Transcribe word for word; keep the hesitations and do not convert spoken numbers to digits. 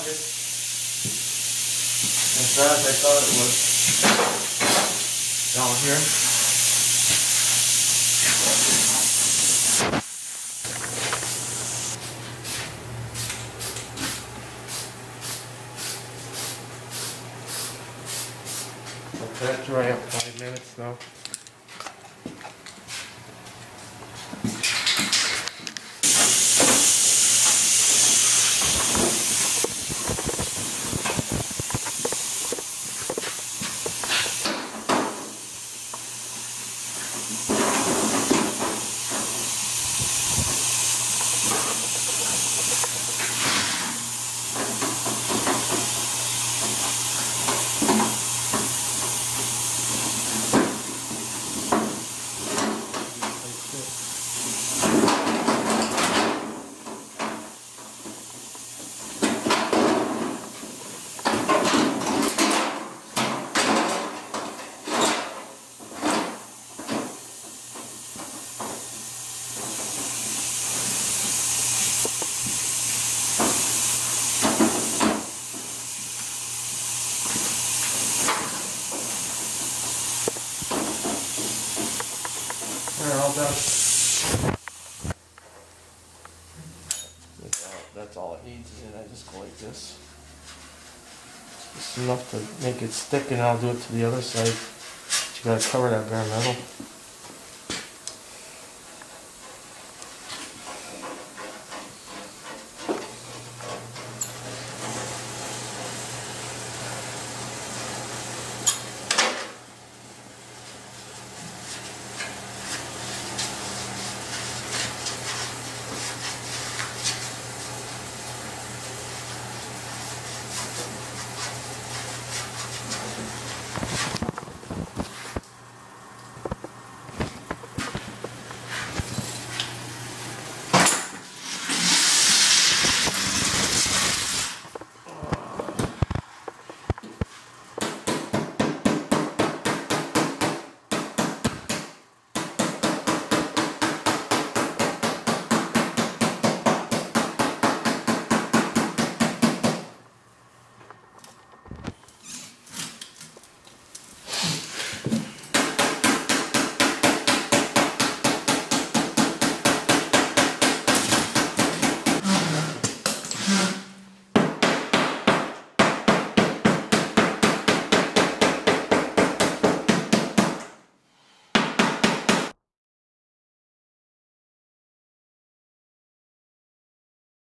it as bad as I thought it was down here. Let that dry up five minutes now. They're all done. That's all it needs, and I just go like this. Just enough to make it stick, and I'll do it to the other side. But you gotta cover that bare metal.